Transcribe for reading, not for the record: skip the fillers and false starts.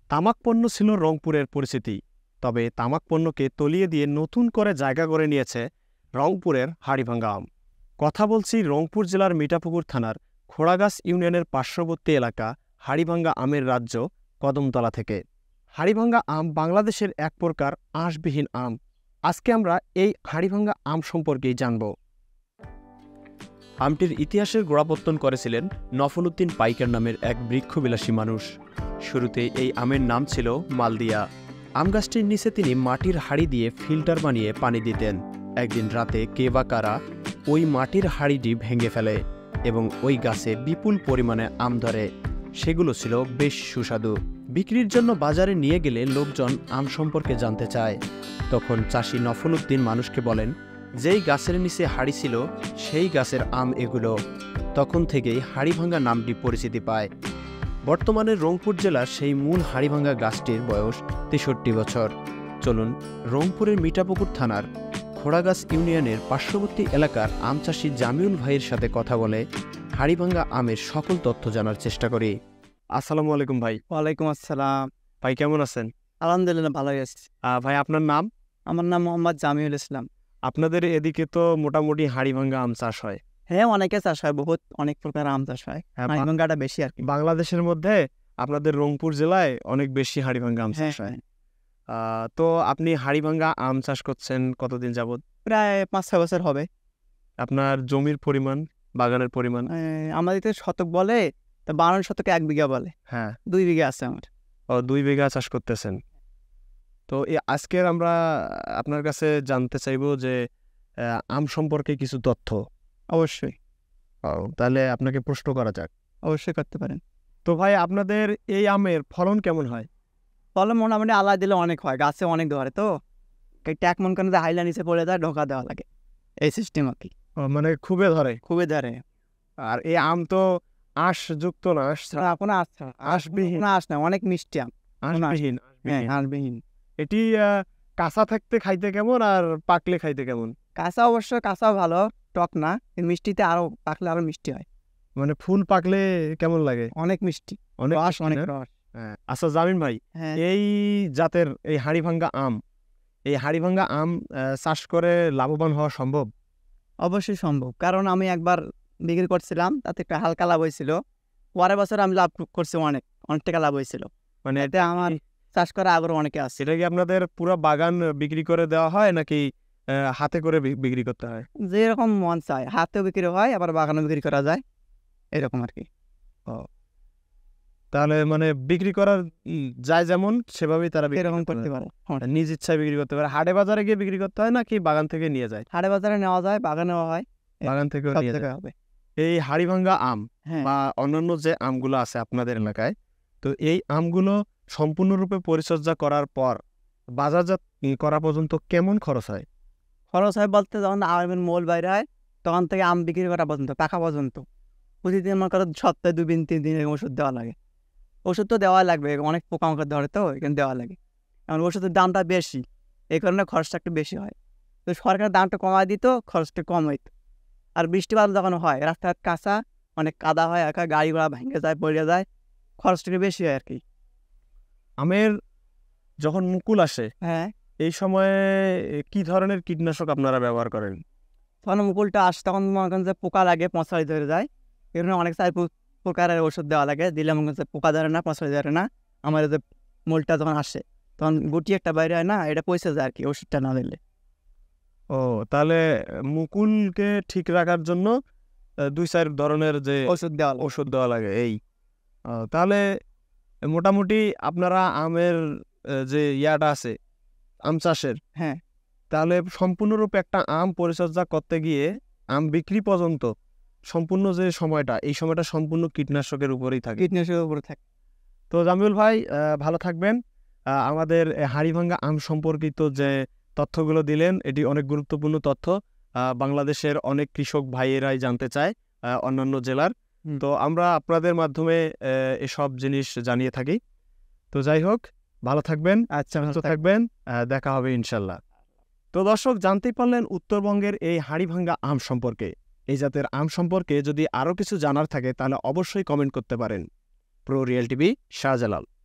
তামাক পণ্য ছিল রংপুরের পরিচিতি, তবে তামাক পণ্যকে তলিয়ে দিয়ে নতুন করে জায়গা করে নিয়েছে রংপুরের হাড়িভাঙ্গা আম। কথা বলছি রংপুর জেলার মিঠাপুকুর থানার খোড়াগাছ ইউনিয়নের পার্শ্ববর্তী এলাকা হাড়িভাঙ্গা আমের রাজ্য কদমতলা থেকে। হাড়িভাঙ্গা আম বাংলাদেশের এক প্রকার আঁশবিহীন আম। আজকে আমরা এই হাড়িভাঙ্গা আম সম্পর্কেই জানব। আমটির ইতিহাসের গোড়াপত্তন করেছিলেন নফলউদ্দিন পাইকার নামের এক বৃক্ষবিলাসী মানুষ। শুরুতে এই আমের নাম ছিল মালদিয়া। আম গাছটির নিচে তিনি মাটির হাঁড়ি দিয়ে ফিল্টার বানিয়ে পানি দিতেন। একদিন রাতে কে বা কারা ওই মাটির হাঁড়িটি ভেঙে ফেলে এবং ওই গাছে বিপুল পরিমাণে আম ধরে। সেগুলো ছিল বেশ সুস্বাদু। বিক্রির জন্য বাজারে নিয়ে গেলে লোকজন আম সম্পর্কে জানতে চায়। তখন চাষি নফলউদ্দিন মানুষকে বলেন, যেই গাছের নিচে হাঁড়ি ছিল সেই গাছের আম এগুলো। তখন থেকেই হাড়িভাঙ্গা নামটি পরিচিতি পায়। বর্তমানে রংপুর জেলার সেই মূল হাড়িভাঙ্গা গাছটির বয়স ৬৩ বছর। চলুন রংপুরের মিঠাপুকুর থানার খোড়াগাছ ইউনিয়নের পার্শ্ববর্তী এলাকার আম চাষি জামিউল ভাইয়ের সাথে কথা বলে হাড়িভাঙ্গা আমের সকল তথ্য জানার চেষ্টা করি। আসসালামু আলাইকুম ভাই। ওয়ালাইকুম আসসালাম। ভাই কেমন আছেন? আলহামদুলিল্লাহ ভালোই আছি। ভাই আপনার নাম? আমার নাম মোহাম্মদ জামিউল ইসলাম। আপনাদের এদিকে তো মোটামুটি হাড়িভাঙ্গা আম চাষ হয়। হ্যাঁ, অনেকে চাষ হয়, অনেক প্রকার আম চাষ হয়। হাড়িভাঙ্গাটা বেশি আর কি। বাংলাদেশের মধ্যে আপনাদের রংপুর জেলায় অনেক বেশি হাড়িভাঙ্গা আম চাষ হয়। তো আপনি হাড়িভাঙ্গা আম চাষ করছেন কতদিন যাবত? প্রায় ৫-৬ বছর হবে। আপনার জমির পরিমাণ, বাগানের পরিমাণ? আমাদের তো শতক বলে, তা ৫২ শতকে ১ বিঘা বলে। হ্যাঁ, ২ বিঘা আছে আমার। ২ বিঘা চাষ করতেছেন। তো আজকের আমরা আপনার কাছে জানতে চাইবো যে আম সম্পর্কে কিছু তথ্য। অবশ্যই। তাহলে আপনাকে প্রশ্ন করা যাক। অবশ্যই করতে পারেন। তো ভাই আপনাদের এই আমের ফলন কেমন হয়? ফলন মোটামুটি আলাদা দিলে অনেক হয়, গাছে অনেক ধরে তো ট্যাক মন করে হাইলা নিচে পড়ে যায়, ঢোকা দেওয়া লাগে, এই সিস্টেম আর কি। মানে খুবই ধরে? খুবই ধরে। আর এই আম তো আঁশযুক্ত না, কোনো আঁশবিহীন। আঁশ না, অনেক মিষ্টি আম। আঁশবিহীন। হ্যাঁ, আঁশবিহীন। এটি কাঁচা থাকতে খাইতে কেমন আর পাকলে খাইতে কেমন? কাঁচা অবশ্য কাঁচাও ভালো, টক না, মিষ্টিতে আরো পাকলে আরো মিষ্টি হয়। মানে ফুল পাকলে কেমন লাগে? অনেক মিষ্টি, অনেক রস, অনেক রস। আচ্ছা জামিন ভাই, এই জাতের এই হাড়িভাঙ্গা আম, এই হাড়িভাঙ্গা আম চাষ করে লাভবান হওয়া সম্ভব? অবশ্যই সম্ভব, কারণ আমি একবার বিক্রি করছিলাম, তাতে একটা হালকা লাভ হয়েছিল। পরের বছর আমি লাভ করছি, অনেক টাকা লাভ হয়েছিল। মানে এতে আমার চাষ করা আগ্রহ অনেকে আছে। সেটা কি আপনাদের পুরো বাগান বিক্রি করে দেওয়া হয় নাকি হাতে করে বিক্রি করতে হয়? যেরকম মন চায়, হাতেও বিক্রি হয়, আবার বাগানও বিক্রি করা যায়, এরকম আর কি। তাহলে মানে বিক্রি করার যায় যেমন সেভাবেই তারা এরকম করতে পারে, নিজ ইচ্ছায় বিক্রি করতে পারে। হাটে বাজারে গিয়ে বিক্রি করতে হয় নাকি বাগান থেকে নিয়ে যায়? হাটে বাজারে নেওয়া যায়, বাগানেও হয়, বাগান থেকে হবে। এই হাড়িভাঙ্গা আম বা অন্যান্য যে আমগুলো আছে আপনাদের এলাকায়, তো এই আমগুলো সম্পূর্ণরূপে পরিচর্যা করার পর বাজারজাত করা পর্যন্ত কেমন খরচ হয়? খরচ হয় বলতে, যখন আমের মোল বাইরে হয় তখন থেকে আম বিক্রি করা পর্যন্ত, পাকা পর্যন্ত প্রতিদিন আমার করে সপ্তাহে ২ দিন ৩ দিন ওষুধ দেওয়া লাগে। ওষুধ তো দেওয়া লাগবে, অনেক পোকামাকড় ধরে তো, এখানে দেওয়া লাগে। কারণ ওষুধের দামটা বেশি, এই কারণে খরচটা একটু বেশি হয়। তো সরকার দামটা কমায় দিত, খরচটা কম হইতো। আর বৃষ্টিপাত যখন হয়, রাস্তাঘাট কাঁচা, অনেক কাদা হয়, একা গাড়ি ঘোড়া ভেঙে যায়, পড়ে যায়, খরচটা একটু বেশি হয় আর কি। আমের যখন মুকুল আসে, এই সময়ে কি ধরনের কীটনাশক আপনারা ব্যবহার করেন? তখন মুকুলটা আসে, তখন মনে করেন যে পোকা লাগে, পঁচাড়ি ধরে যায়, এই জন্য অনেক প্রকারের ওষুধ দেওয়া লাগে। দিলে মনে করেন যে পোকা ধরে না, পঁচাড়ি ধরে না। আমার যে মূলটা যখন আসে তখন গুটি একটা বাইরে হয় না, এটা পয়সা যায় আর কি, ওষুধটা না দিলে। তাহলে মুকুলকে ঠিক রাখার জন্য ২-৪ ধরনের যে ওষুধ দেওয়া লাগে। তাহলে মোটামুটি আপনারা আমের যে ইয়াটা আছে আম চাষের, তাহলে সম্পূর্ণরূপে একটা আম পরিচর্যা করতে গিয়ে আম বিক্রি পর্যন্ত সম্পূর্ণ যে সময়টা, এই সময়টা সম্পূর্ণ কীটনাশকের উপরেই থাকে। তো জামিউল ভাই ভালো থাকবেন। আমাদের হাড়িভাঙ্গা আম সম্পর্কিত যে তথ্যগুলো দিলেন, এটি অনেক গুরুত্বপূর্ণ তথ্য। বাংলাদেশের অনেক কৃষক ভাইয়েরাই জানতে চায়, অন্যান্য জেলার। তো আমরা আপনাদের মাধ্যমে এসব জিনিস জানিয়ে থাকি। তো যাই হোক, ভালো থাকবেন, সুস্থ থাকবেন, দেখা হবে ইনশাল্লাহ। তো দর্শক, জানতেই পারলেন উত্তরবঙ্গের এই হাড়িভাঙ্গা আম সম্পর্কে। এই জাতের আম সম্পর্কে যদি আরও কিছু জানার থাকে তাহলে অবশ্যই কমেন্ট করতে পারেন। Pro real TV, Shahjalal.